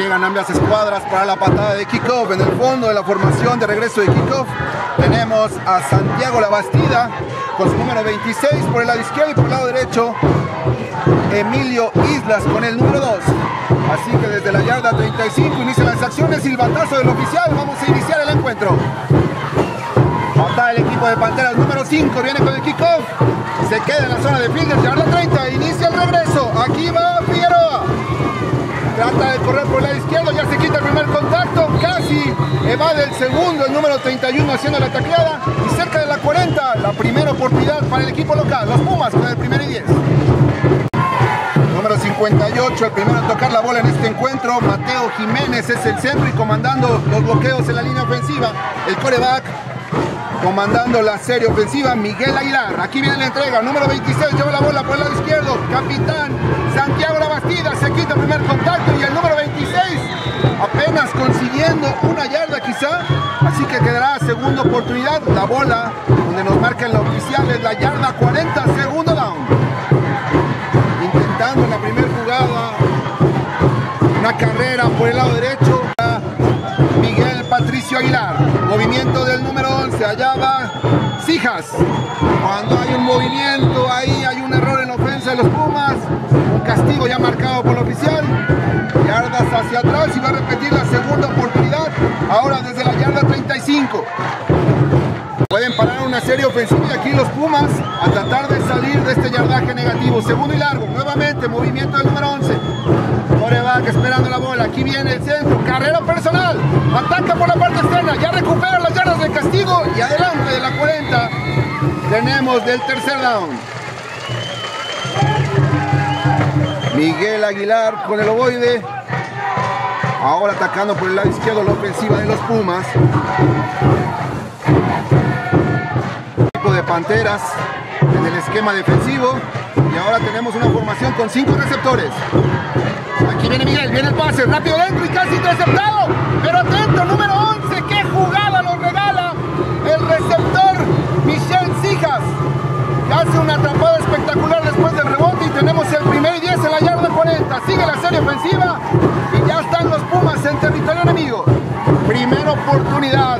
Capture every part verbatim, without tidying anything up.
pliegan ambas escuadras para la patada de kickoff. En el fondo de la formación de regreso de kickoff tenemos a Santiago Labastida con su número veintiséis por el lado izquierdo y por el lado derecho Emilio Islas con el número dos. Así que desde la yarda treinta y cinco inician las acciones, silbatazo del oficial, vamos a iniciar el encuentro. Patada del equipo de Panteras, número cinco, viene con el kickoff, se queda en la zona de field, yarda treinta, inicia el regreso, aquí va Figueroa. Trata de correr por el lado izquierdo, ya se quita el primer contacto, casi evade el segundo, el número treinta y uno haciendo la tacleada, y cerca de la cuarenta, la primera oportunidad para el equipo local, los Pumas con el primero y diez. Número cincuenta y ocho, el primero en tocar la bola en este encuentro, Mateo Jiménez es el centro y comandando los bloqueos en la línea ofensiva, el quarterback comandando la serie ofensiva, Miguel Aguilar. Aquí viene la entrega, número veintiséis, lleva la bola por el lado izquierdo, capitán Santiago Labastida, se quita el primer contacto y el número veintiséis apenas consiguiendo una yarda quizá, así que quedará segunda oportunidad, la bola donde nos marca la oficial es la yarda cuarenta, segundo down. Intentando en la primera jugada una carrera por el lado derecho, Miguel Patricio Aguilar, movimiento del número once, allá va Cijas. Cuando hay un movimiento, ahí hay un error en la ofensa de los Pumas, un castigo ya marcado por el oficial, yardas hacia atrás y va a repetir la segunda oportunidad, ahora desde la yarda treinta y cinco. Pueden parar una serie ofensiva y aquí los Pumas a tratar de salir de este yardaje negativo. Segundo y largo, nuevamente movimiento del número once. Coreback esperando la bola, aquí viene el centro, carrera personal, ataca por la parte externa, ya recupera las yardas de castigo y adelante de la cuarenta tenemos del tercer down. Miguel Aguilar con el ovoide, ahora atacando por el lado izquierdo la ofensiva de los Pumas. Equipo de Panteras en el esquema defensivo y ahora tenemos una formación con cinco receptores. Aquí viene Miguel, viene el pase, rápido dentro y casi interceptado, pero atento, número once, qué jugada nos regala el receptor Michel Cijas, que hace una atrapada espectacular después del rebote y tenemos el primer y diez en la yarda cuarenta, sigue la serie ofensiva y ya están los Pumas en territorio enemigo, primera oportunidad,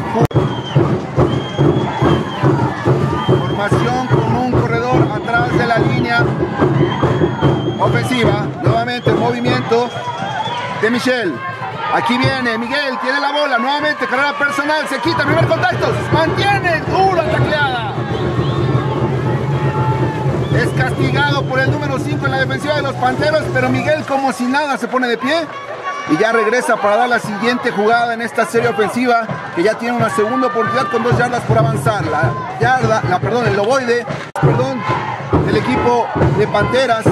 formación con un corredor atrás de la línea ofensiva, nuevamente el movimiento de Michel, aquí viene Miguel, tiene la bola, nuevamente carrera personal, se quita el primer contacto, mantiene dura tacleada, es castigado por el número cinco en la defensiva de los Panteros, pero Miguel como si nada se pone de pie y ya regresa para dar la siguiente jugada en esta serie ofensiva que ya tiene una segunda oportunidad con dos yardas por avanzar, la yarda, la perdón, el ovoide, perdón, del equipo de Panteras.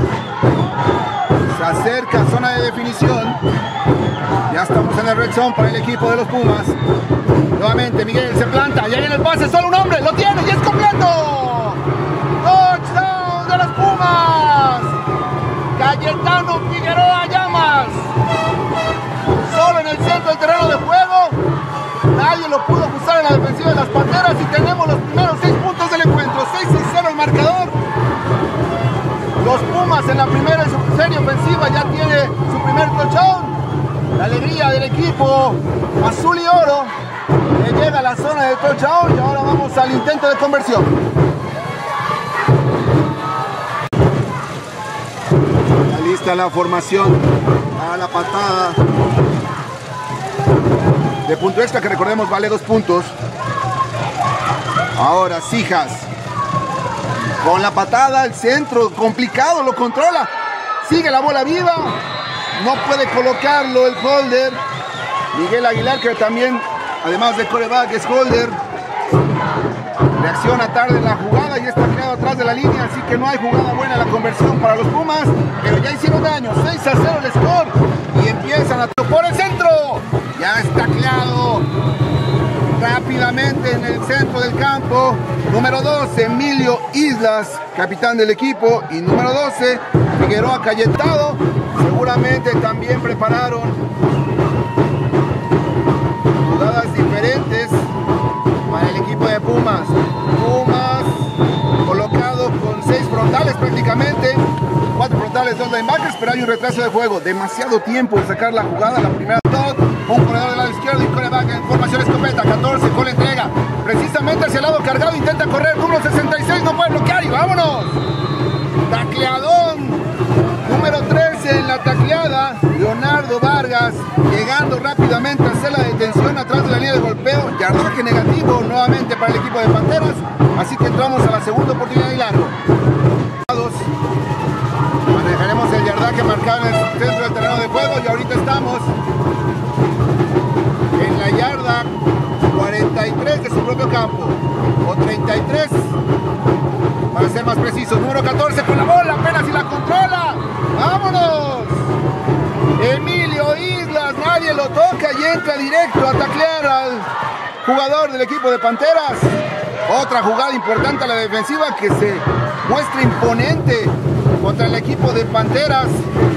Se acerca a zona de definición. Ya estamos en el red zone para el equipo de los Pumas. Nuevamente Miguel se planta. Ya viene el pase, solo un hombre. Lo tiene y es completo. Touchdown de los Pumas. Cayetano Figueroa Llamas. Solo en el centro del terreno de juego. Nadie lo pudo acusar en la defensiva de las Panteras y tenemos los primeros seis puntos del encuentro. seis a cero el marcador. Los Pumas en la primera serie ofensiva ya tiene su primer touchdown. La alegría del equipo azul y oro que llega a la zona de touchdown y ahora vamos al intento de conversión. Está lista la formación a la patada de punto extra que recordemos vale dos puntos. Ahora Cijas. Con la patada, el centro, complicado, lo controla. Sigue la bola viva. No puede colocarlo el holder. Miguel Aguilar, que también, además de quarterback, es holder. Reacciona tarde en la jugada y está tirado atrás de la línea. Así que no hay jugada buena la conversión para los Pumas. Pero ya hicieron daño. seis a cero el score. Y empiezan a por el centro. Ya está tacleado rápidamente en el centro del campo. Número doce, Emilio Islas, capitán del equipo. Y número doce, Figueroa Cayetano. Seguramente también prepararon jugadas diferentes para el equipo de Pumas. Pumas colocado con seis frontales prácticamente. Cuatro frontales. totales dos linebackers, pero hay un retraso de juego. Demasiado tiempo de sacar la jugada. La primera dot, un corredor del lado izquierdo y quarterback en formación escopeta. catorce con la entrega. Precisamente hacia el lado cargado, intenta correr. Número sesenta y seis no puede bloquear y vámonos. Tacleadón. Número trece en la tacleada. Leonardo Vargas llegando rápidamente a hacer la detención atrás de la línea de golpeo. Yardaje negativo nuevamente para el equipo de Panteras. Así que entramos a la segunda oportunidad y largo. Manejaremos el yardaje marcado en el centro del terreno de juego y ahorita estamos en la yarda cuarenta y tres de su propio campo, o treinta y tres para ser más precisos. Número catorce con la bola, apenas si la controla. ¡Vámonos! Emilio Islas, nadie lo toca y entra directo a taclear al jugador del equipo de Panteras. Otra jugada importante a la defensiva que se muestra imponente contra el equipo de Panteras.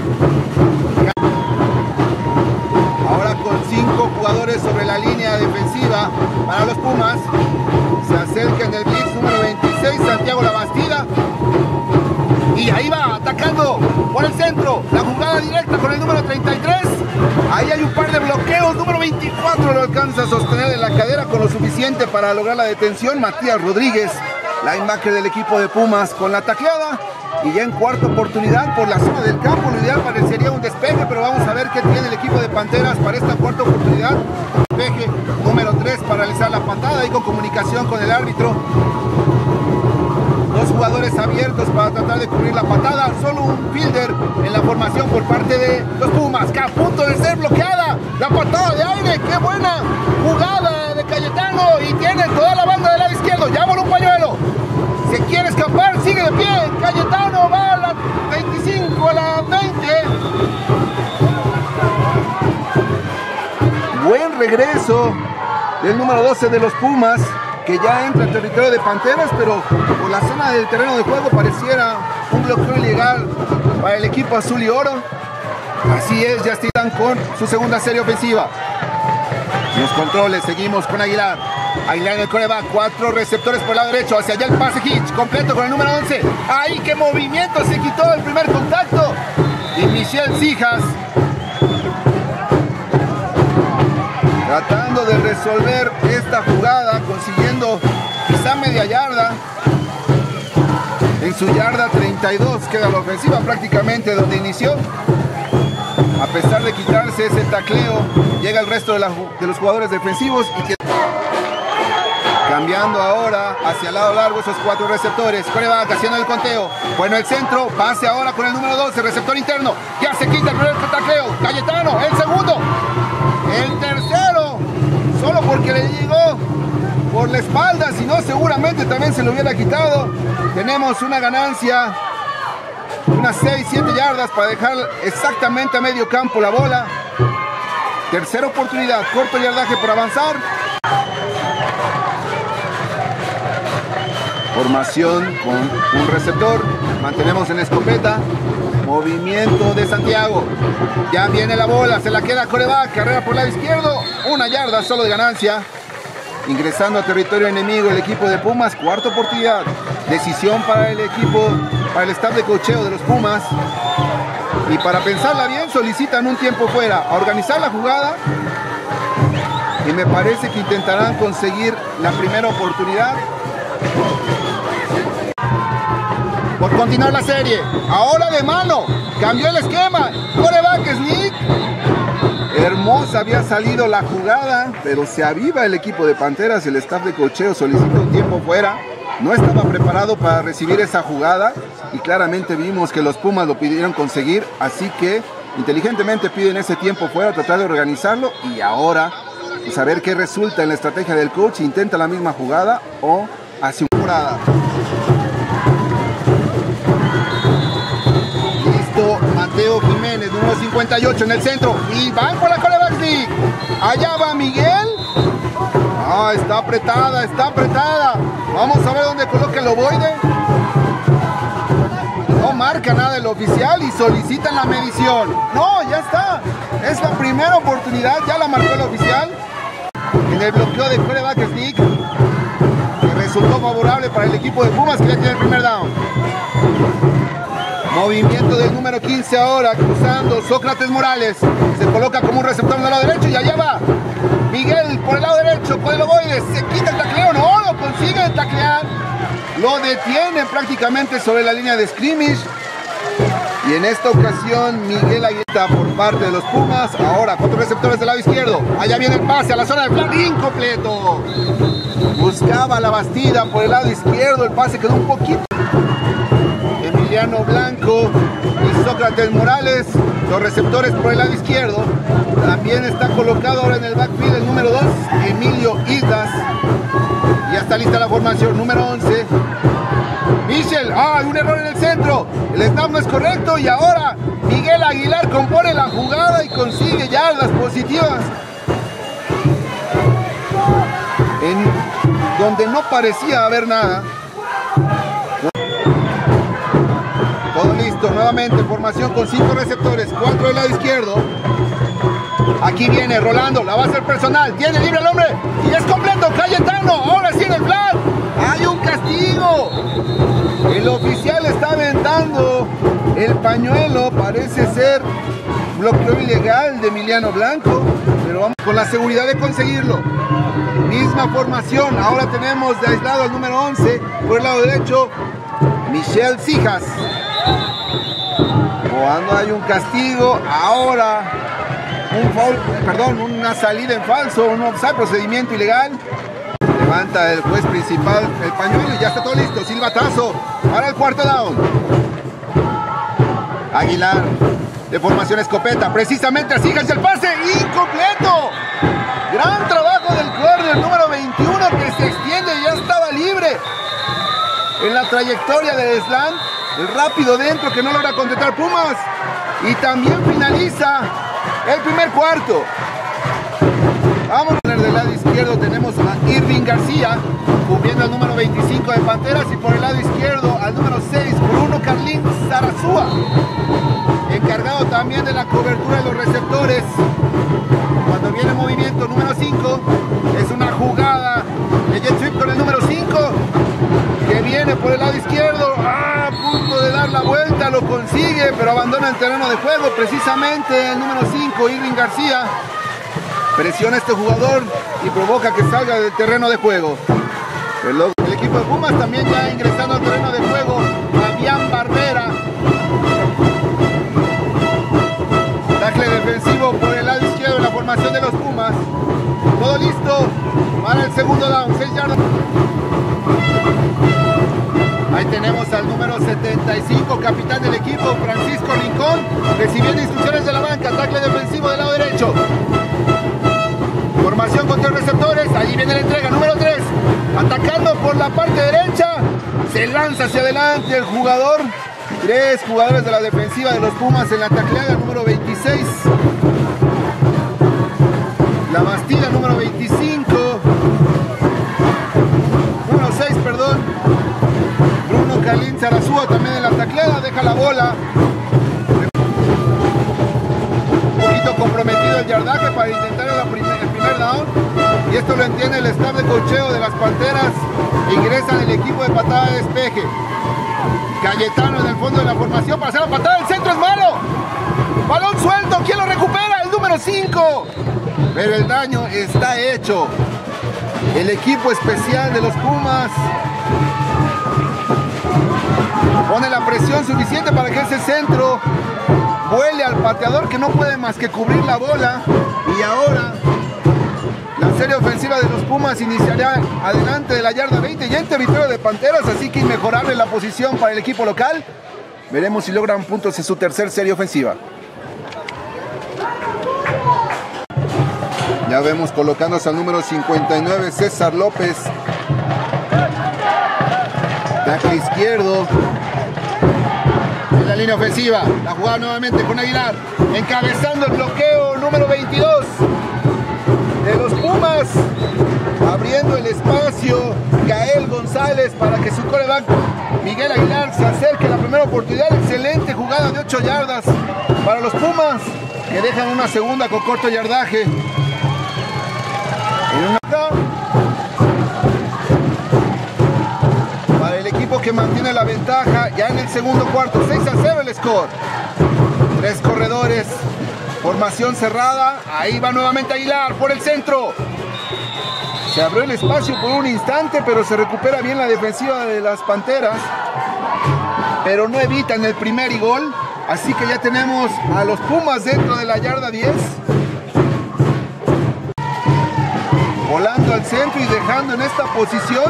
Ahora con cinco jugadores sobre la línea defensiva para los Pumas. Se acerca en el blitz número veintiséis, Santiago Labastida. Y ahí va, atacando por el centro. La jugada directa con el número treinta y tres. Ahí hay un par de bloqueos. Número veinticuatro lo alcanza a sostener en la cadera con lo suficiente para lograr la detención. Matías Rodríguez, linebacker del equipo de Pumas, con la tacleada. Y ya en cuarta oportunidad por la zona del campo. Lo ideal parecería un despeje, pero vamos a ver qué tiene el equipo de Panteras para esta cuarta oportunidad. Despeje número tres para realizar la patada y con comunicación con el árbitro. Dos jugadores abiertos para tratar de cubrir la patada. Solo un fielder en la formación por parte de los Pumas, que a punto de ser bloqueada. La patada de aire, qué buena jugada de Cayetano. Y tiene toda la banda del lado izquierdo. Ya voló un pañuelo. Se quiere escapar, sigue de pie. Cayetano va a la veinticinco, a la veinte. Buen regreso del número doce de los Pumas, que ya entra en territorio de Panteras, pero por la zona del terreno de juego pareciera un bloqueo ilegal para el equipo azul y oro. Así es, ya están con su segunda serie ofensiva. Los controles, seguimos con Aguilar. Aguilar en el quarterback, cuatro receptores por el lado derecho, hacia allá el pase hitch, completo con el número once. ¡Ay, qué movimiento! Se quitó el primer contacto. Y Michelle Cijas tratando de resolver esta jugada, consiguiendo quizá media yarda. En su yarda treinta y dos queda la ofensiva prácticamente donde inició. A pesar de quitarse ese tacleo, llega el resto de, la, de los jugadores defensivos y que... Cambiando ahora hacia el lado largo esos cuatro receptores. Quarterback haciendo el conteo. Bueno, el centro. Pase ahora con el número doce. Receptor interno. Ya se quita el primer tacleo. Cayetano. El segundo. El tercero. Solo porque le llegó por la espalda. Si no, seguramente también se lo hubiera quitado. Tenemos una ganancia. Unas seis, siete yardas para dejar exactamente a medio campo la bola. Tercera oportunidad. Corto yardaje por avanzar. Formación con un receptor, mantenemos en escopeta, movimiento de Santiago, ya viene la bola, se la queda quarterback, carrera por el lado izquierdo, una yarda solo de ganancia, ingresando a territorio enemigo el equipo de Pumas, cuarta oportunidad, decisión para el equipo, para el staff de coacheo de los Pumas, y para pensarla bien solicitan un tiempo fuera, a organizar la jugada, y me parece que intentarán conseguir la primera oportunidad, por continuar la serie. Ahora de mano, cambió el esquema, quarterback sneak. Hermosa había salido la jugada, pero se aviva el equipo de Panteras. El staff de coacheo solicita un tiempo fuera, no estaba preparado para recibir esa jugada y claramente vimos que los Pumas lo pidieron conseguir, así que inteligentemente piden ese tiempo fuera, tratar de organizarlo y ahora pues a ver qué resulta en la estrategia del coach, intenta la misma jugada o hace una jugada. Mateo Jiménez, número cincuenta y ocho en el centro. Y van por la quarterback sneak. Allá va Miguel. Ah, está apretada, está apretada. Vamos a ver dónde coloca el ovoide. No marca nada el oficial y solicitan la medición. No, ya está. Es la primera oportunidad, ya la marcó el oficial. En el bloqueo de quarterback sneak, que resultó favorable para el equipo de Pumas, que ya tiene el primer down. Movimiento del número quince ahora, cruzando Sócrates Morales. Se coloca como un receptor del lado derecho y allá va Miguel por el lado derecho, con el ovoide. Se quita el tacleo, no, lo consigue taclear. Lo detiene prácticamente sobre la línea de scrimmage. Y en esta ocasión Miguel Aguilera por parte de los Pumas. Ahora cuatro receptores del lado izquierdo. Allá viene el pase a la zona de flan, incompleto. Buscaba la Bastida por el lado izquierdo. El pase quedó un poquito. Emiliano Blanco y Sócrates Morales, los receptores por el lado izquierdo. También está colocado ahora en el backfield el número dos, Emilio Islas. Ya está lista la formación, número once. Michel, ah, hay un error en el centro. El snap no es correcto y ahora Miguel Aguilar compone la jugada y consigue yardas positivas. En donde no parecía haber nada. Todo listo, nuevamente formación con cinco receptores, cuatro del lado izquierdo. Aquí viene Rolando, la va a hacer personal, tiene libre el hombre y es completo. Cayetano, ahora sí en el flag. Hay un castigo. El oficial está aventando el pañuelo, parece ser bloqueo ilegal de Emiliano Blanco, pero vamos con la seguridad de conseguirlo. Misma formación, ahora tenemos de aislado al número once, por el lado derecho, Michel Cijas. Cuando hay un castigo, ahora un foul, perdón, una salida en falso, un offside, procedimiento ilegal. Levanta el juez principal el pañuelo y ya está todo listo. Silbatazo para el cuarto down. Aguilar de formación escopeta, precisamente así, el pase incompleto. Gran trabajo del corner número veintiuno que se extiende y ya estaba libre en la trayectoria del slant. El rápido dentro que no logra completar Pumas. Y también finaliza el primer cuarto. Vamos a ver del lado izquierdo, tenemos a Irving García cubriendo el número veinticinco de Panteras y por el lado izquierdo al número seis, Bruno Carlín Zarazúa, encargado también de la cobertura de los receptores. Cuando viene el movimiento número cinco, es una jugada de jet sweep con el número cinco que viene por el lado izquierdo, ah, a punto de dar la vuelta, lo consigue, pero abandona el terreno de juego. Precisamente el número cinco, Irving García, presiona a este jugador y provoca que salga del terreno de juego. El, el equipo de Pumas también ya ingresando al terreno de juego. Fabián Barrera. Tackle defensivo por el lado izquierdo en la formación de los Pumas. Todo listo para el segundo down. seis yardas. Ahí tenemos al número setenta y cinco, capitán del equipo, Francisco Rincón, recibiendo instrucciones de la banca. Tackle defensivo del lado derecho. Formación con tres receptores, allí viene la entrega, número tres, atacando por la parte derecha, se lanza hacia adelante el jugador, tres jugadores de la defensiva de los Pumas en la tacleada, número veintiséis, la Bastida, número veinticinco, número seis, perdón, Bruno Carlín Zarazúa también en la tacleada, deja la bola. Comprometido el yardaje para intentar el primer, el primer down, y esto lo entiende el staff de cocheo de las Panteras. Ingresan el equipo de patada de despeje. Cayetano en el fondo de la formación para hacer la patada, el centro es malo, balón suelto, ¿quién lo recupera? El número cinco, pero el daño está hecho. El equipo especial de los Pumas pone la presión suficiente para que ese centro vuele al pateador, que no puede más que cubrir la bola. Y ahora la serie ofensiva de los Pumas iniciará adelante de la yarda veinte, ya en territorio de Panteras, así que inmejorable la posición para el equipo local. Veremos si logran puntos en su tercer serie ofensiva. Ya vemos colocándose al número cincuenta y nueve, César López, tackle izquierdo en la línea ofensiva. La jugada nuevamente con Aguilar, encabezando el bloqueo número veintidós de los Pumas, abriendo el espacio Gael González para que su coreback Miguel Aguilar se acerque a la primera oportunidad. Excelente jugada de ocho yardas para los Pumas, que dejan una segunda con corto yardaje. En una... Para el equipo que que mantiene la ventaja ya en el segundo cuarto. seis a cero el score. Tres corredores. Formación cerrada. Ahí va nuevamente Aguilar por el centro. Se abrió el espacio por un instante, pero se recupera bien la defensiva de las Panteras. Pero no evitan el primer y gol. Así que ya tenemos a los Pumas dentro de la yarda diez. Volando al centro y dejando en esta posición.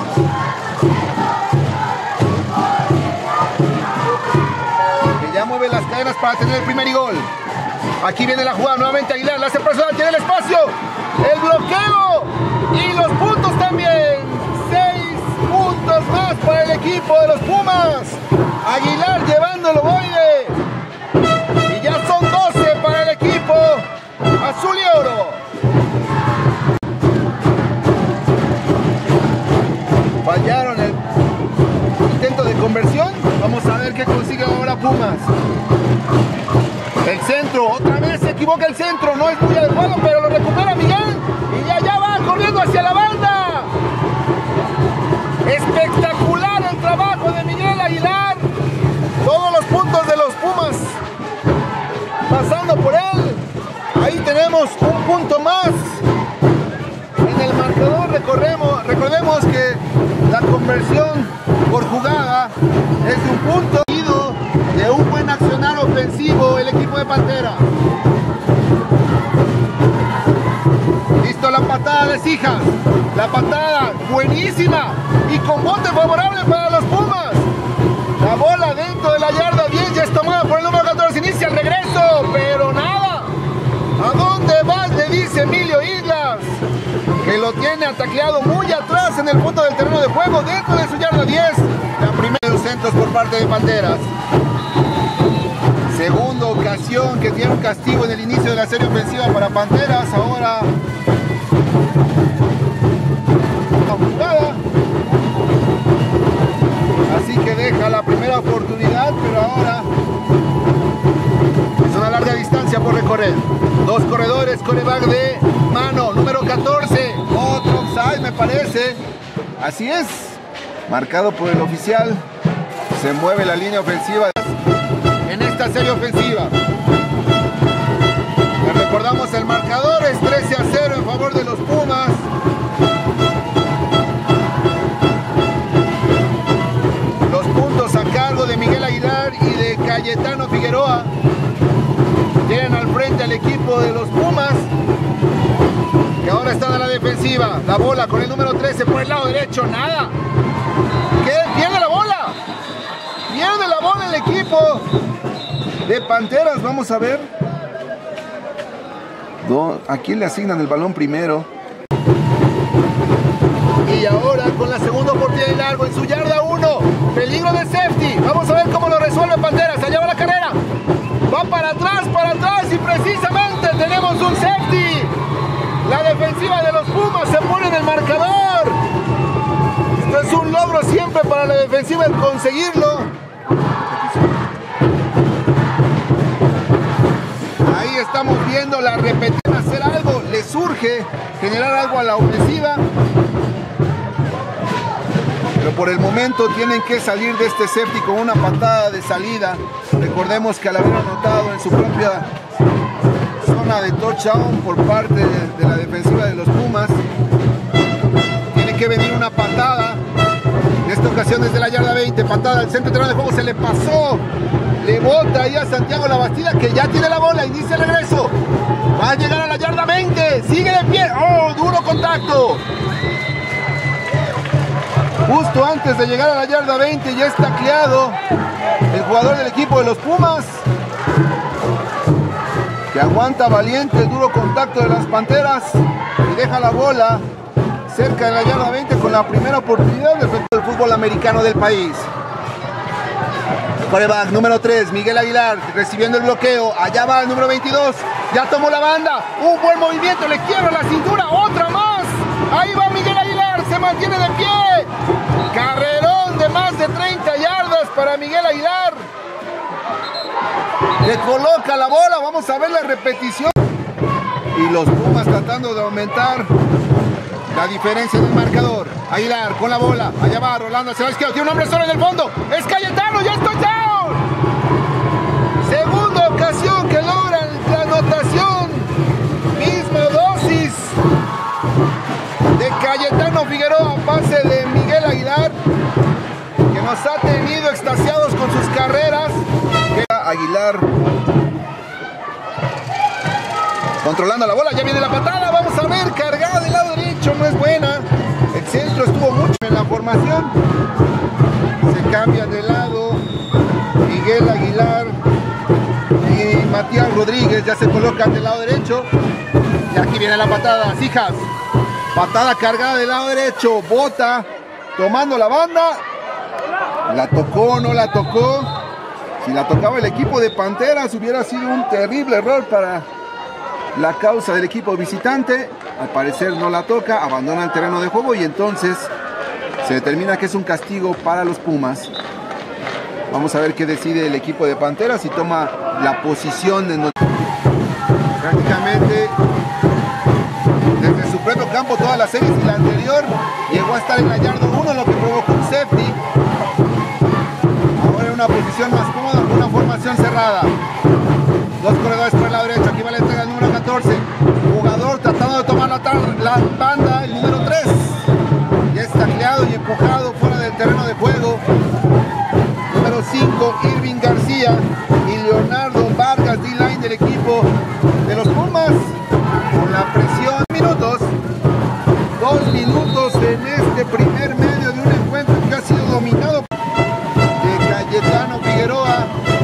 Que ya mueve las cadenas para tener el primer y gol. Aquí viene la jugada nuevamente Aguilar. La hace personal, tiene el espacio. El bloqueo. Y los puntos también. Seis puntos más para el equipo de los Pumas. Aguilar llevando el ovoide. Y ya son doce para el equipo azul y oro. Fallaron el intento de conversión. Vamos a ver qué consigue ahora Pumas. El centro, otra vez se equivoca el centro. No es muy adecuado, pero lo recupera Miguel. Y allá va corriendo hacia la banda. Espectacular el trabajo de Miguel Aguilar. Todos los puntos de los Pumas pasando por él. Ahí tenemos un punto más en el marcador. Recordemos, recordemos que la conversión por jugada es de un punto de un buen accionar ofensivo el equipo de Pantera. Listo la patada de Cijas. La patada buenísima y con bote favorable para los Pumas. La bola dentro de la yarda diez ya es tomada por el número catorce. Inicia el regreso, pero nada. ¿A dónde vas? Le dice Emilio Islas, que lo tiene atacleado muy atrás en el punto del terreno de juego, dentro de su yarda diez. La primera de los centros por parte de Panteras. Segunda ocasión que tiene un castigo en el inicio de la serie ofensiva para Panteras. Ahora jugada. Así que deja la primera oportunidad, pero ahora es una larga distancia por recorrer. Dos corredores, coreback de mano, número catorce. Otro offside me parece. Así es. Marcado por el oficial. Se mueve la línea ofensiva en esta serie ofensiva. Les recordamos el marcador es trece a cero en favor de los Pumas. Los puntos a cargo de Miguel Aguilar y de Cayetano Figueroa tienen al frente al equipo de los Pumas, que ahora están a la defensiva. La bola con el número trece por el lado derecho, nada. ¿Qué? Pierde la bola. Pierde la bola el equipo de Panteras. Vamos a ver. ¿A quién le asignan el balón primero? Y ahora con la segunda oportunidad de largo en su yarda uno. Peligro de safety. Vamos a ver cómo lo resuelve Panteras. Allá va la carrera. Va para atrás, para atrás y precisamente tenemos un safety. La defensiva de los Pumas se pone en el marcador. Esto es un logro siempre para la defensiva el conseguirlo. Ahí estamos viendo la repetición. Hacer algo, le surge generar algo a la ofensiva. Pero por el momento tienen que salir de este safety con una patada de salida. Recordemos que al haber anotado en su propia zona de touchdown por parte de, de la defensiva de los Pumas, tiene que venir una patada. En esta ocasión desde la yarda veinte, patada al centro terreno de juego, se le pasó. Le bota ahí a Santiago Labastida, que ya tiene la bola, inicia el regreso. Va a llegar a la yarda veinte, sigue de pie. ¡Oh, duro contacto! Justo antes de llegar a la yarda veinte ya está tacleado el jugador del equipo de los Pumas, que aguanta valiente el duro contacto de las Panteras y deja la bola cerca de la yarda veinte con la primera oportunidad del fútbol americano del país. Coreback número tres, Miguel Aguilar, recibiendo el bloqueo. Allá va el número veintidós. Ya tomó la banda. Un buen movimiento, le quiebra la cintura. Otra más. Ahí va Miguel Aguilar, se mantiene de pie. Carrerón de más de treinta yardas para Miguel Aguilar. Le coloca la bola. Vamos a ver la repetición. Y los Pumas tratando de aumentar la diferencia del marcador. Aguilar con la bola, allá va, rolando hacia la izquierda, tiene un hombre solo en el fondo, es Cayetano, ya está down. Segunda ocasión que logran la anotación, misma dosis de Cayetano Figueroa, pase de Miguel Aguilar, que nos ha tenido extasiados con sus carreras. Aguilar controlando la bola, ya viene la patada, vamos a ver, cargada del lado derecho, no es buena. El centro estuvo mucho en la formación. Se cambian de lado Miguel Aguilar y Matías Rodríguez, ya se colocan del lado derecho. Y aquí viene la patada, Cijas. Patada cargada del lado derecho, bota, tomando la banda. La tocó, no la tocó. Si la tocaba el equipo de Panteras hubiera sido un terrible error para la causa del equipo visitante. Al parecer no la toca, abandona el terreno de juego y entonces se determina que es un castigo para los Pumas. Vamos a ver qué decide el equipo de Panteras y toma la posición en donde prácticamente desde su propio campo todas las series y la anterior llegó a estar en la yarda uno, lo que provocó un safety. Ahora en una posición más cómoda, con una formación cerrada. Dos corredores por el lado derecho, aquí va la entrega del número catorce. Jugador tratando de tomar la, la banda, el número tres. Ya es tacleado y empujado fuera del terreno de juego. Número cinco, Irving García y Leonardo Vargas, D-line del equipo de los Pumas. Con la presión, minutos. Dos minutos en este primer medio de un encuentro que ha sido dominado de Cayetano Figueroa.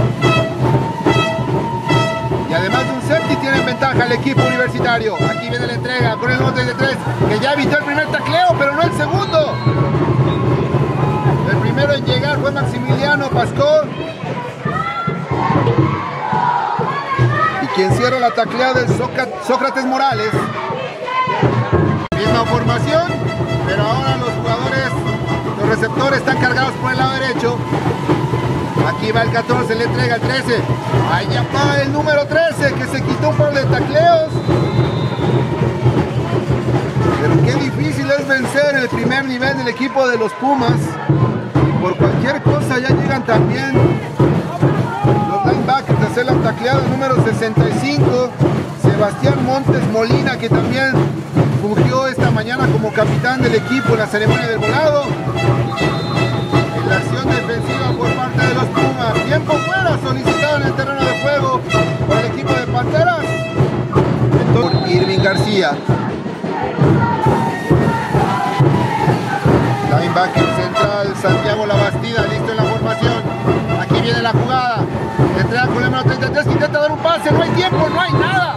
Y además de un safety tienen ventaja el equipo universitario. Aquí viene la entrega con el número treinta y tres, que ya evitó el primer tacleo, pero no el segundo. El primero en llegar fue Maximiliano Pascón. Y quien cierra la tacleada es Sócrates Morales. Misma formación, pero ahora los jugadores, los receptores están cargados por el lado derecho. Aquí va el catorce, le entrega el trece. Allá va el número trece, que se quitó un par de tacleos. Pero qué difícil es vencer el primer nivel del equipo de los Pumas. Y por cualquier cosa ya llegan también los linebackers a hacer la tacleada, el número sesenta y cinco. Sebastián Montes Molina, que también fungió esta mañana como capitán del equipo en la ceremonia del volado. En la acción defensiva por parte de los Pumas. Tiempo fuera solicitado en el terreno de juego por el equipo de Panteras. Entonces, por Irving García. Linebacker central, Santiago Labastida, listo en la formación. Aquí viene la jugada. Entrega con el número treinta y tres que intenta dar un pase. No hay tiempo, no hay nada.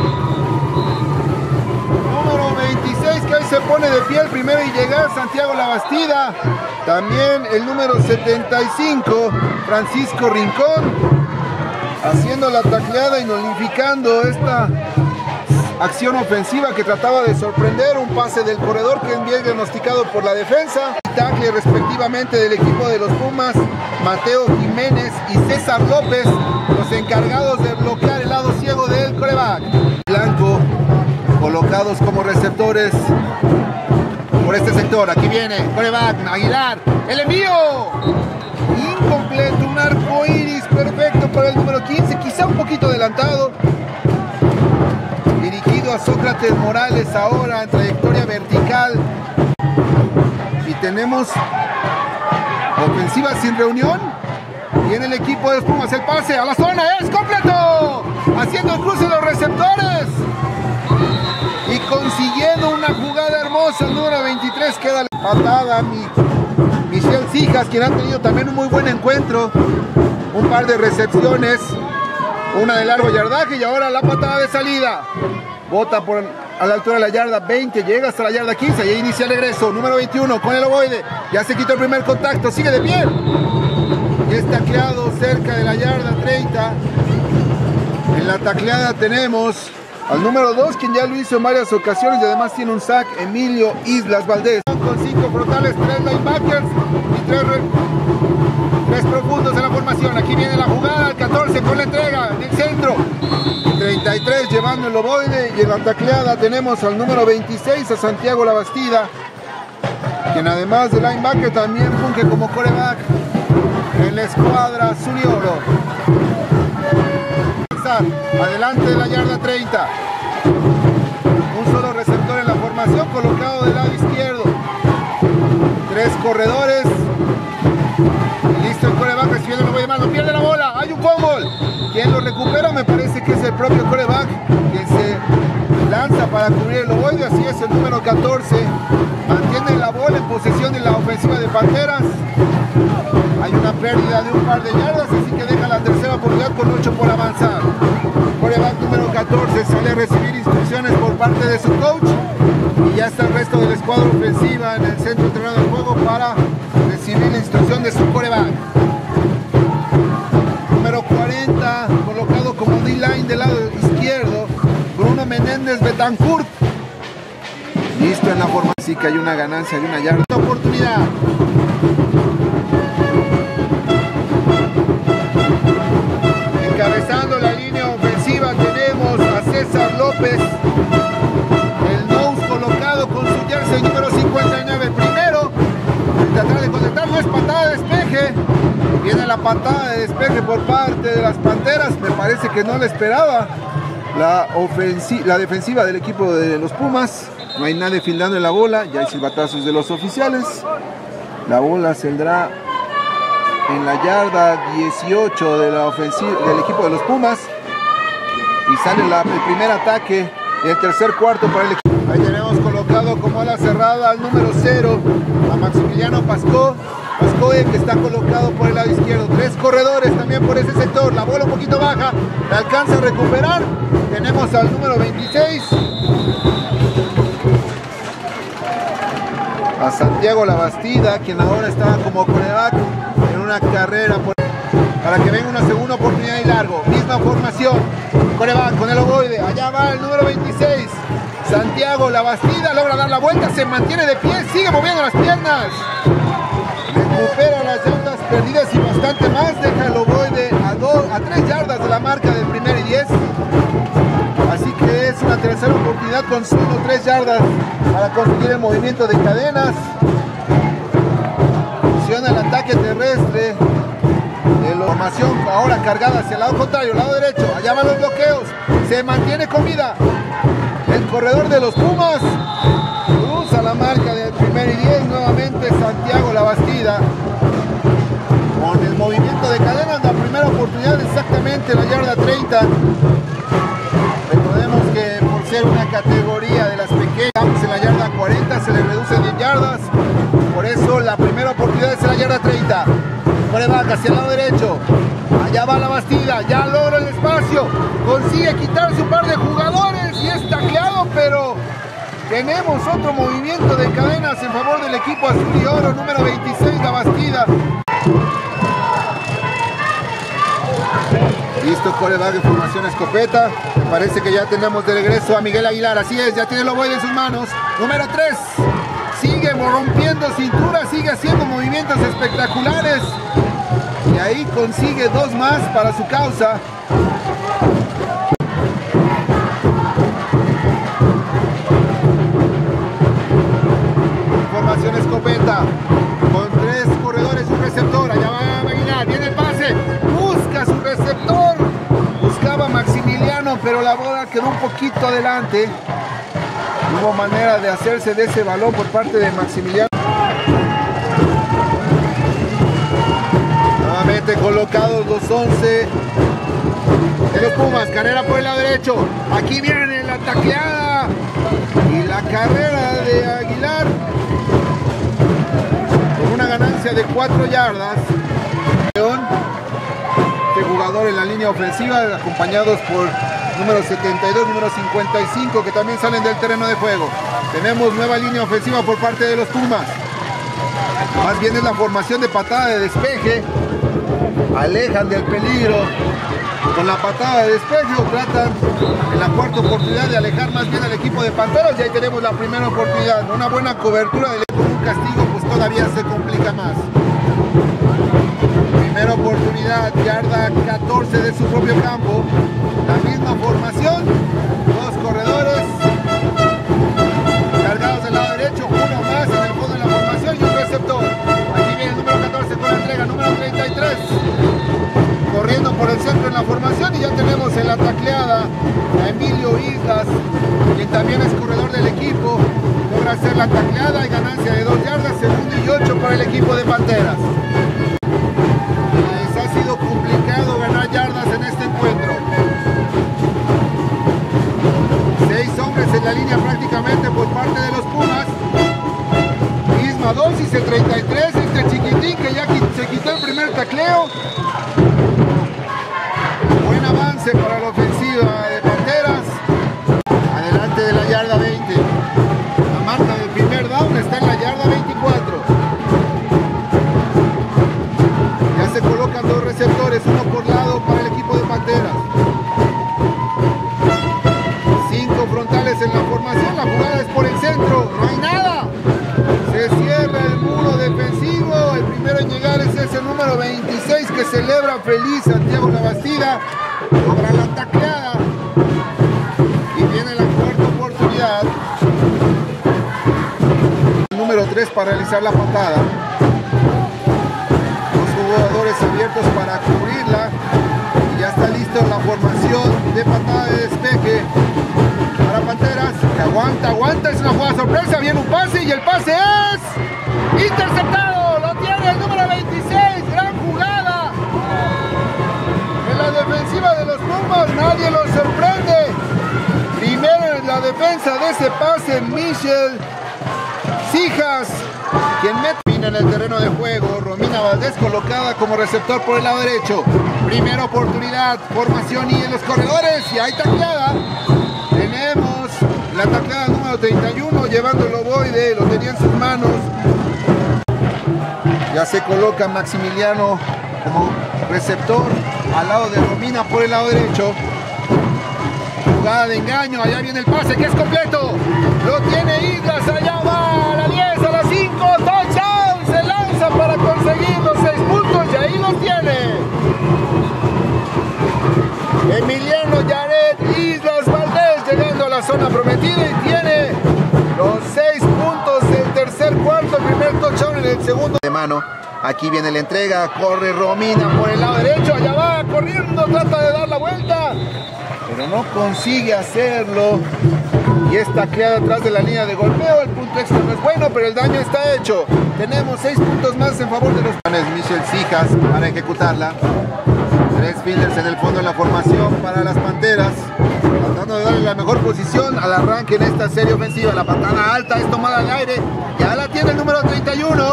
Número veintiséis que ahí se pone de pie el primero y llegar, Santiago Labastida. También el número setenta y cinco, Francisco Rincón, haciendo la tacleada y nullificando esta acción ofensiva que trataba de sorprender. Un pase del corredor que es bien diagnosticado por la defensa. Tackle respectivamente del equipo de los Pumas, Mateo Jiménez y César López, los encargados de bloquear el lado ciego del coreback. Blanco, colocados como receptores por este sector. Aquí viene coreback, Aguilar, el envío incompleto, un arco iris perfecto para el número quince, quizá un poquito adelantado, dirigido a Sócrates Morales ahora en trayectoria vertical. Y tenemos ofensiva sin reunión. Viene el equipo de los Pumas, el pase a la zona, es completo, haciendo el cruce de los receptores y consiguiendo una jugada hermosa. El número veintitrés queda la patada. Mi, Michelle Cijas, quien ha tenido también un muy buen encuentro, un par de recepciones, una de largo yardaje y ahora la patada de salida. Bota por a la altura de la yarda veinte, llega hasta la yarda quince y ahí inicia el regreso. Número veintiuno con el ovoide, ya se quitó el primer contacto, sigue de pie. Y es tacleado cerca de la yarda treinta. En la tacleada tenemos al número dos, quien ya lo hizo en varias ocasiones y además tiene un sack, Emilio Islas Valdés. Con cinco frontales, tres linebackers y tres, tres profundos en la formación. Aquí viene la jugada, el catorce con la entrega en el centro. treinta treinta y tres llevando el ovoide, y en la tacleada tenemos al número veintiséis, a Santiago Labastida, quien además de linebacker también funge como quarterback en la escuadra azul y oro. Adelante de la yarda treinta. Un solo receptor en la formación, colocado del lado izquierdo. Tres corredores. Listo el quarterback recibiendo el ovoide, no pierde la bola. Hay un fumble. ¿Quién lo recupera? Me parece que es el propio quarterback, que se lanza para cubrir el ovoide. Así es, el número catorce mantiene la bola en posesión de la ofensiva de Panteras. Hay una pérdida de un par de yardas, así que deja la tercera oportunidad con ocho por avanzar. Quarterback número catorce sale a recibir instrucciones por parte de su coach, y ya está el resto de la escuadra ofensiva en el centro terreno del juego para recibir la instrucción de su quarterback. Número cuarenta, colocado como D-line del lado izquierdo, Bruno Menéndez Betancourt. Listo en la forma, así que hay una ganancia de una yarda. Oportunidad. Encabezando la línea ofensiva tenemos a César López, el nose colocado con su jersey número cincuenta y nueve. Primero, tratar de contestar, no es patada de despeje. Viene la patada de despeje por parte de las Panteras. Me parece que no le esperaba la, la defensiva del equipo de los Pumas. No hay nadie fildando en la bola, ya hay silbatazos de los oficiales. La bola saldrá en la yarda dieciocho de la ofensiva del equipo de los Pumas, y sale la, el primer ataque del tercer cuarto para el equipo. Ahí tenemos colocado como ala cerrada al número cero, a Maximiliano Pascó. Pascó, que está colocado por el lado izquierdo. Tres corredores también por ese sector. La bola un poquito baja, la alcanza a recuperar. Tenemos al número veintiséis, a Santiago Labastida, quien ahora está como quarterback en una carrera por, para que venga una segunda oportunidad y largo. Misma formación, quarterback con el ovoide. Allá va el número veintiséis, Santiago Labastida, logra dar la vuelta, se mantiene de pie, sigue moviendo las piernas, recupera las yardas perdidas y bastante más. Deja el ovoide a, dos, a tres yardas de la marca del primer y diez. Así que es una tercera oportunidad con solo tres yardas para conseguir el movimiento de cadenas. Funciona el ataque terrestre de la formación, ahora cargada hacia el lado contrario, el lado derecho. Allá van los bloqueos, se mantiene con vida el corredor de los Pumas. Cruza la marca del primer y diez, nuevamente Santiago Labastida con el movimiento de cadenas. La primera oportunidad exactamente en la yarda treinta. Recordemos que por ser una categoría de las pequeñas, estamos en la yarda cuarenta, se le reduce diez yardas. Por eso la primera oportunidad es en la yarda treinta. Quarterback hacia el lado derecho. Allá va Labastida, ya logra el espacio. Consigue quitarse un par de jugadores y es tacleado, pero tenemos otro movimiento de cadenas en favor del equipo azul y oro, número veintiséis, Labastida. Listo, quarterback en formación escopeta. Me parece que ya tenemos de regreso a Miguel Aguilar. Así es, ya tiene el ovoide en sus manos. Número tres. Sigue rompiendo cintura, sigue haciendo movimientos espectaculares. Y ahí consigue dos más para su causa. Formación escopeta. Con tres corredores, un receptor. Allá va Aguilar, viene el pase. Busca su receptor. Buscaba Maximiliano, pero la bola quedó un poquito adelante. No hubo manera de hacerse de ese balón por parte de Maximiliano. Nuevamente colocados los once de los Pumas. Carrera por el lado derecho. Aquí viene la tacleada y la carrera de Aguilar con una ganancia de cuatro yardas. Este jugador en la línea ofensiva, acompañados por número setenta y dos, número cincuenta y cinco, que también salen del terreno de juego. Tenemos nueva línea ofensiva por parte de los Pumas. Más bien es la formación de patada de despeje. Alejan del peligro con la patada de despeje, o tratan en la cuarta oportunidad de alejar más bien al equipo de Panteras. Y ahí tenemos la primera oportunidad. Una buena cobertura del con un castigo, pues todavía se complica más. Primera oportunidad, yarda catorce de su propio campo. La misma formación, dos corredores cargados del lado derecho, uno más en el fondo de la formación y un receptor. Aquí viene el número catorce con la entrega, número treinta y tres. Corriendo por el centro en la formación, y ya tenemos en la tacleada a Emilio Islas, quien también es corredor del equipo. Logra hacer la tacleada y ganancia de dos yardas, segundo y ocho para el equipo de Panteras. Les ha sido complicado ganar yardas en este encuentro. Seis hombres en la línea prácticamente por parte de los Pumas. Isma Dosis, el treinta y tres, este chiquitín que ya se quitó el primer tacleo. Buen avance para la ofensiva de Panteras. Adelante de la yarda veinte. La marca del primer down está en la yarda veinticuatro. Ya se colocan dos receptores, uno por lado para el equipo de Panteras. Cinco frontales en la formación, la jugada es por el centro, no hay nada. Se cierra el muro defensivo, el primero en llegar es ese número veintiséis que celebra feliz Santiago Labastida. Logra la tacleada y viene la cuarta oportunidad. Número tres para realizar la patada. Dos jugadores abiertos para cubrirla. Y ya está listo la formación de patada de despeje para Panteras. Que aguanta, aguanta, es una jugada sorpresa. Viene un pase y el pase es interceptado. Lo tiene el número veintiséis. Gran jugada. En la defensiva de los Pumas nadie los sorprende. Primero en la defensa de ese pase, Michel Cijas, quien mete en el terreno de juego. Romina Valdés colocada como receptor por el lado derecho. Primera oportunidad, formación y en los corredores, y hay tacleada. Tenemos la tacleada número treinta y uno, llevando el ovoide, lo tenía en sus manos. Ya se coloca Maximiliano como receptor al lado de Romina por el lado derecho. Jugada de engaño, allá viene el pase que es completo. Lo tiene Islas, allá va a la diez, a la cinco, touchdown, se lanza para conseguir los seis puntos y ahí los tiene. Emiliano Yaret Islas Valdés llegando a la zona prometida y tiene los seis puntos del tercer cuarto, el primer touchdown en el segundo. De mano, aquí viene la entrega, corre Romina por el lado derecho, allá va corriendo, trata de dar la vuelta, pero no consigue hacerlo y es tacleada atrás de la línea de golpeo. El punto extra no es bueno, pero el daño está hecho. Tenemos seis puntos más en favor de los Michel Cijas para ejecutarla. Tres fielders en el fondo de la formación para las Panteras, tratando de darle la mejor posición al arranque en esta serie ofensiva. La patada alta es tomada al aire, ya la tiene el número treinta y uno.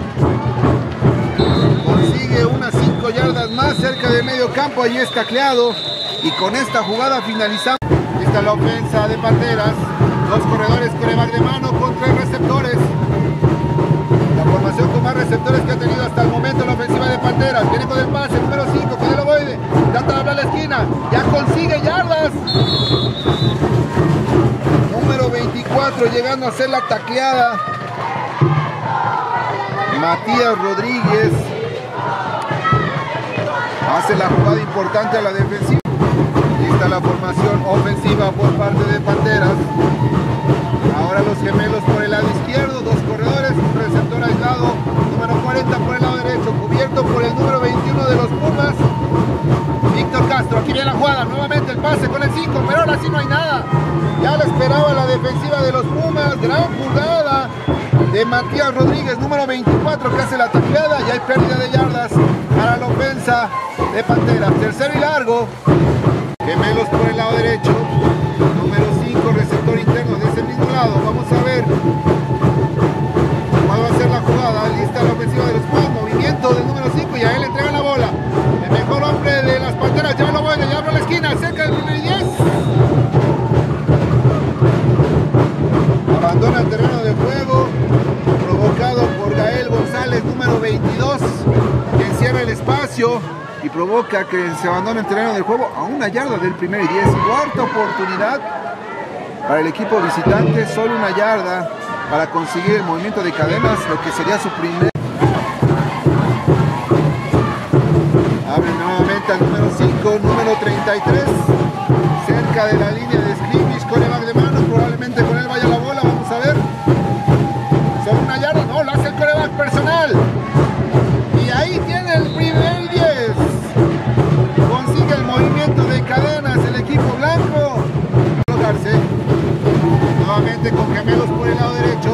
Consigue unas cinco yardas más cerca de medio campo, ahí es tacleado. Y con esta jugada finalizamos. Lista la ofensa de Panteras. Dos corredores, coreback de mano con tres receptores. La formación con más receptores que ha tenido hasta el momento la ofensiva de Panteras. Viene con el pase, número cinco, con el ovoide. Trata de hablar la esquina. Ya consigue yardas. Número veinticuatro llegando a hacer la tacleada. Matías Rodríguez hace la jugada importante a la defensiva. Lista la formación ofensiva por parte de Panteras. Ahora los gemelos por el lado izquierdo, dos corredores, un receptor aislado, número cuarenta por el lado derecho, cubierto por el número veintiuno de los Pumas, Víctor Castro. Aquí viene la jugada, nuevamente el pase con el cinco, pero ahora sí no hay nada. Ya la esperaba la defensiva de los Pumas, gran jugada de Matías Rodríguez, número veinticuatro, que hace la tacleada y hay pérdida de yardas para la ofensa de Panteras. Tercero y largo. Gemelos por el lado derecho, número cinco, receptor interno de ese mismo lado. Vamos a ver cuál va a ser la jugada. Lista la ofensiva de los Pumas, movimiento del número cinco y a él le entrega la bola. El mejor hombre de las Panteras, ya lo vuelve, ya abre la esquina, cerca del primer y diez. Abandona el terreno de juego, provocado por Gael González, número veintidós, quien cierra el espacio y provoca que se abandone el terreno del juego a una yarda del primer y diez. Cuarta oportunidad para el equipo visitante, solo una yarda para conseguir el movimiento de cadenas, lo que sería su primer. Abre nuevamente al número cinco, número treinta y tres. cerca de la línea de scrimmage, coreback de mano, probablemente con él vaya la bola, vamos a ver. Sobre una yarda, no, lo hace el coreback personal. Y ahí tiene el primer diez. Consigue el movimiento de cadenas el equipo blanco. Colocarse nuevamente con gemelos por el lado derecho.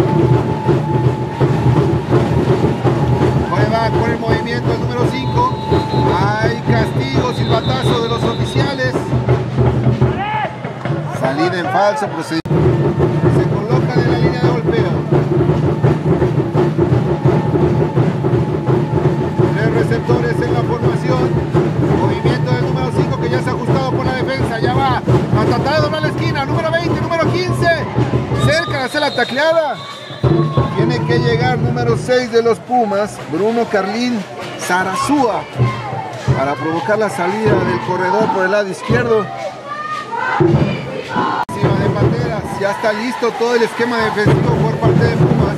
Coreback por el movimiento, el número cinco. Hay castigo, silbatazo de los oficiales. Salida en falso, procedimiento. Se colocan en la línea de golpeo. Tres receptores en la formación. Movimiento del número cinco que ya se ha ajustado por la defensa. Ya va a tratar de doblar la esquina. Número veinte, número quince. Cerca de hacer la tacleada. Tiene que llegar número seis de los Pumas, Bruno Carlín Zarazúa, para provocar la salida del corredor por el lado izquierdo. Encima de Panteras, ya está listo todo el esquema defensivo por parte de Pumas.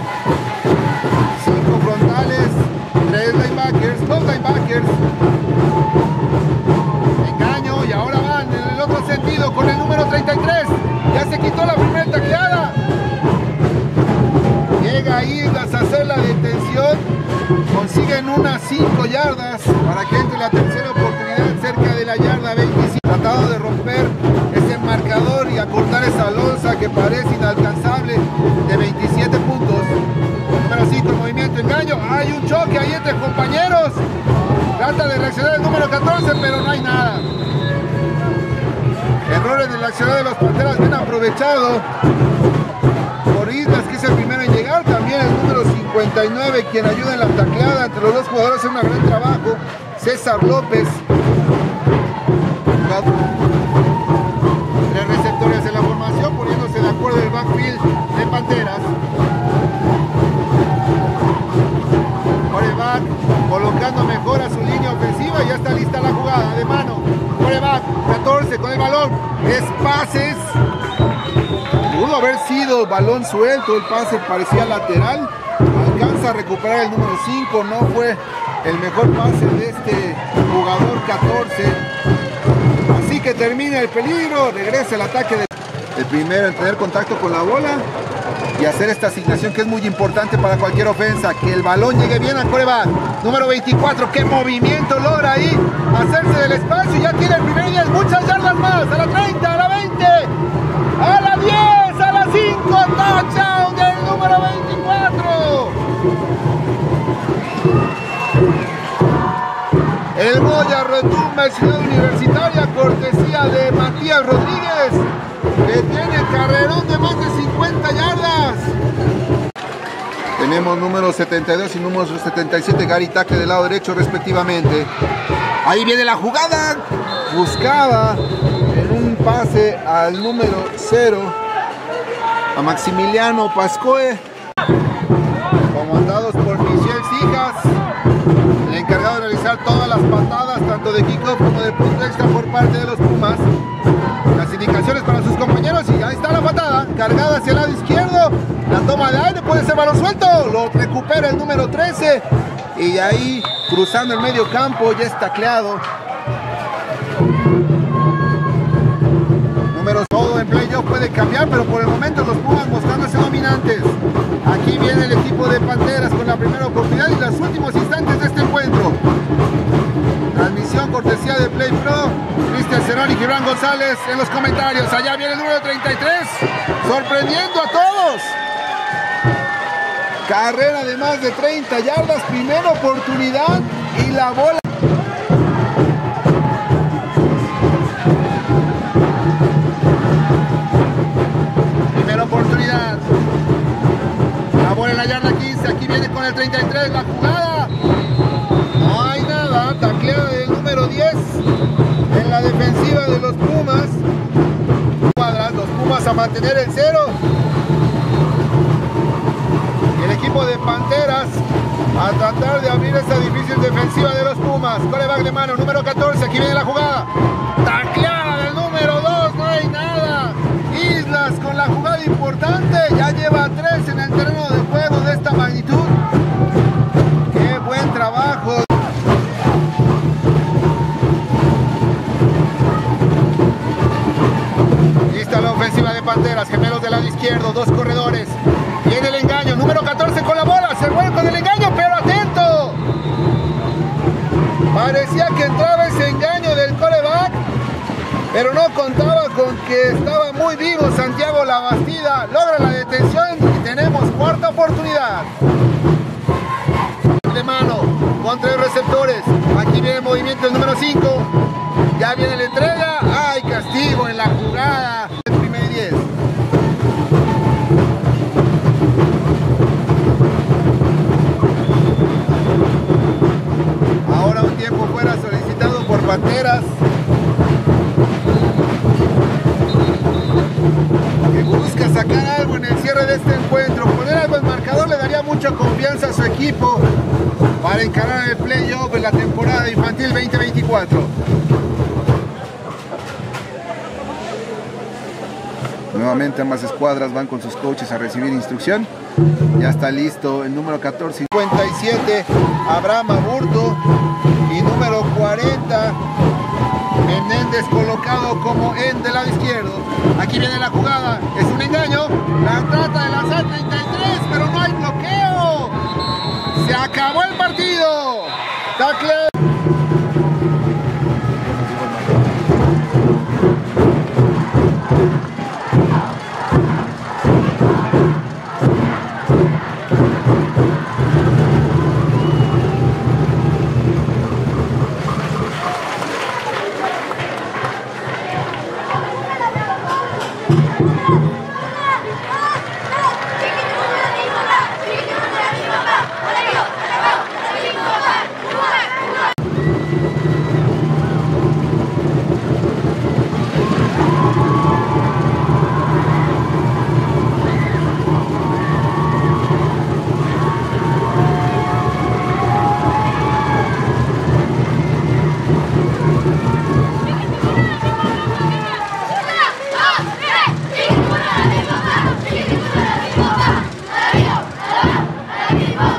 Cinco frontales, tres linebackers, dos linebackers. Engaño y ahora van en el otro sentido con el número treinta y tres. Ya se quitó la primera tacleada. Llega Islas a hacer la detención. Consiguen unas cinco yardas para que entre la tercera oportunidad cerca de la yarda veinticinco. Tratado de romper ese marcador y acortar esa lonza que parece inalcanzable de veintisiete puntos. Número cinco, el movimiento, engaño. Hay un choque ahí entre compañeros. Trata de reaccionar el número catorce, pero no hay nada. Errores de la acción de los Panteras bien aprovechado por Islas, que es el primero en llegar. También el número cincuenta y nueve, quien ayuda en la tacleada. Entre los dos jugadores hace un gran trabajo. César López. Tres receptores en la formación, poniéndose de acuerdo el backfield de Panteras. Coreback colocando mejor a su línea ofensiva. Ya está lista la jugada de mano. Coreback catorce con el balón. Es pases. Pudo haber sido balón suelto, el pase parecía lateral. Alcanza a recuperar el número cinco, no fue el mejor pase de este jugador catorce. Así que termina el peligro, regresa el ataque. De... El primero en tener contacto con la bola y hacer esta asignación que es muy importante para cualquier ofensa. Que el balón llegue bien al coreback. Número veinticuatro, qué movimiento logra ahí hacerse del espacio. Ya tiene el primer diez, muchas yardas más. A la treinta, a la veinte, a la diez, a la cinco. Touchdown del número veinticuatro. El Moya retumba en Ciudad Universitaria, cortesía de Matías Rodríguez, que tiene carrerón de más de cincuenta yardas. Tenemos número setenta y dos y número setenta y siete, Gary Taque del lado derecho respectivamente. Ahí viene la jugada. Buscaba en un pase al número cero, a Maximiliano Pascoe, comandados por Michel Sijas, el encargado de realizar todas las patadas, tanto de kickoff como de punto extra por parte de los Pumas. Las indicaciones para sus compañeros y ahí está la patada, cargada hacia el lado izquierdo. La toma de aire, puede ser balón suelto, lo recupera el número trece y ahí cruzando el medio campo ya es tacleado. Números, todo en playoff puede cambiar, pero por el momento los Pumas mostrándose dominantes. Aquí viene el equipo de Panteras con la primera oportunidad y los últimos instantes de este encuentro. Transmisión cortesía de Play Pro, Cristian Cerón y Gibran González en los comentarios. Allá viene el número treinta y tres, sorprendiendo a todos. Carrera de más de treinta yardas, primera oportunidad y la bola. Primera oportunidad. La bola en la yarda quince, aquí viene con el treinta y tres la jugada. No hay nada, tacleo del número diez en la defensiva de los Pumas. Cuadras, los Pumas a mantener el cero. Y el equipo de Panteras a tratar de abrir esa difícil defensiva de los Pumas. Coreback de mano, número catorce, aquí viene la jugada. Tacleada del número dos, no hay nada. Islas con la jugada importante, ya lleva tres en el terreno de juego de esta magnitud. Qué buen trabajo. Panteras, gemelos del lado izquierdo, dos corredores. Viene el engaño, número catorce con la bola, se mueve con el engaño, pero atento. Parecía que entraba ese engaño del coreback, pero no contaba con que estaba muy vivo Santiago Labastida. Logra la detención y tenemos cuarta oportunidad. De mano, con tres receptores. Aquí viene el movimiento el número cinco. Ya viene la entrega. ¡Ay, castigo en la jugada! El primer y diez. Ahora un tiempo fuera solicitado por Panteras, que busca sacar algo en el cierre de este encuentro. Poner algo en marcador le daría mucha confianza a su equipo para encarar el playoff en la temporada infantil veinte veinticuatro. Nuevamente ambas escuadras van con sus coaches a recibir instrucción. Ya está listo el número catorce, cincuenta y siete, Abraham Aburto, y número cuarenta, Menéndez, colocado como end del lado izquierdo. Aquí viene la jugada, es un engaño, la trata de lanzar treinta y tres, pero no hay bloqueo. Se acabó el partido. Tackle. Arriba.